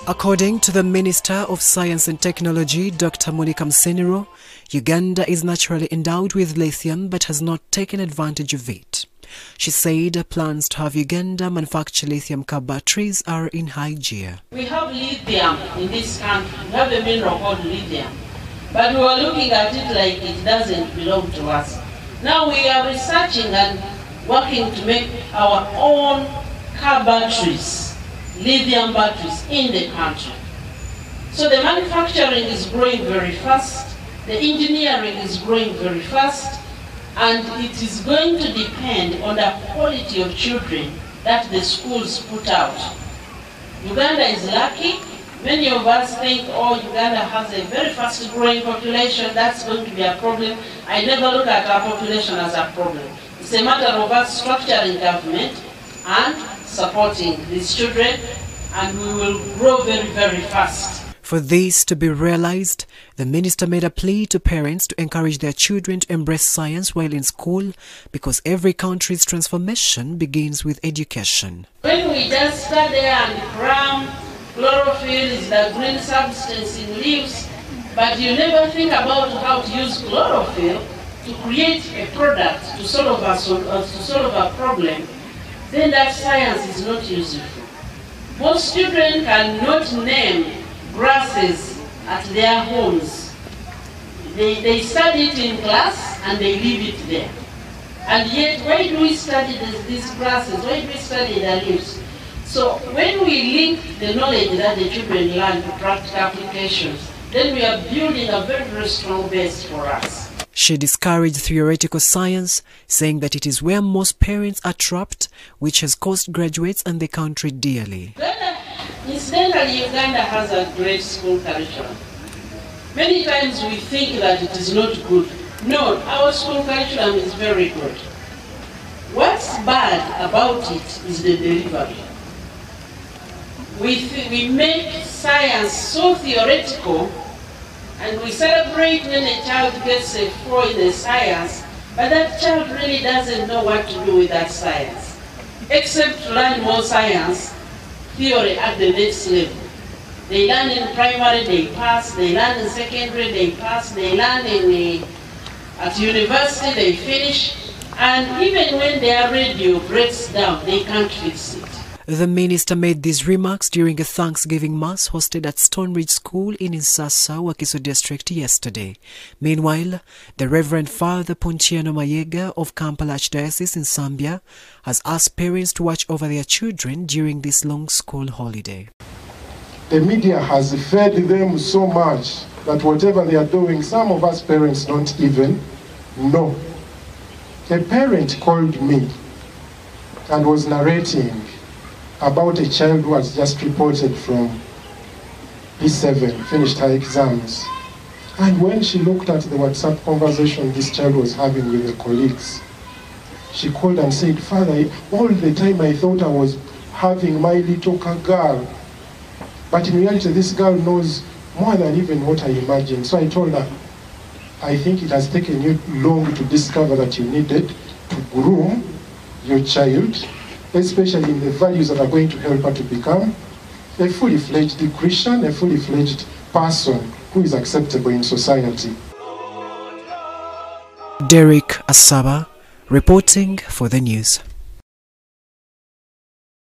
According to the Minister of Science and Technology, Dr. Monica Msenero, Uganda is naturally endowed with lithium but has not taken advantage of it. She said plans to have Uganda manufacture lithium car batteries are in high gear. We have lithium in this country. We have a mineral called lithium. But we are looking at it like it doesn't belong to us. Now we are researching and working to make our own car batteries, lithium batteries in the country. So the manufacturing is growing very fast, the engineering is growing very fast, and it is going to depend on the quality of children that the schools put out. Uganda is lucky. Many of us think, oh, Uganda has a very fast growing population, that's going to be a problem. I never look at our population as a problem. It's a matter of us structuring government and supporting these children, and we will grow very, very fast. For this to be realized, the minister made a plea to parents to encourage their children to embrace science while in school, because every country's transformation begins with education. When we just stand there and cram, chlorophyll is the green substance in leaves, but you never think about how to use chlorophyll to create a product to solve a problem, then that science is not useful. Most children cannot name grasses at their homes. They study it in class and they leave it there. And yet, why do we study these grasses? Why do we study the leaves? So when we link the knowledge that the children learn to practical applications, then we are building a very, very strong base for us. She discouraged theoretical science, saying that it is where most parents are trapped, which has cost graduates and the country dearly. Incidentally, Uganda has a great school curriculum. Many times we think that it is not good. No, our school curriculum is very good. What's bad about it is the delivery. We make science so theoretical, and we celebrate when a child gets a 4 in the science, but that child really doesn't know what to do with that science, except to learn more science theory at the next level. They learn in primary, they pass. They learn in secondary, they pass. They learn at university, they finish. And even when their radio breaks down, they can't fix it. The minister made these remarks during a Thanksgiving Mass hosted at Stonebridge School in Insasa, Wakiso District yesterday. Meanwhile, the Reverend Father Ponciano Mayega of Kampala Archdiocese in Zambia has asked parents to watch over their children during this long school holiday. The media has fed them so much that whatever they are doing, some of us parents don't even know. A parent called me and was narrating about a child who has just reported from P7, finished her exams. And when she looked at the WhatsApp conversation this child was having with her colleagues, she called and said, "Father, all the time I thought I was having my little girl. But in reality, this girl knows more than even what I imagined." So I told her, "I think it has taken you long to discover that you needed to groom your child, especially in the values that are going to help her to become a fully fledged Christian, a fully fledged person who is acceptable in society." Derek Asaba reporting for the news.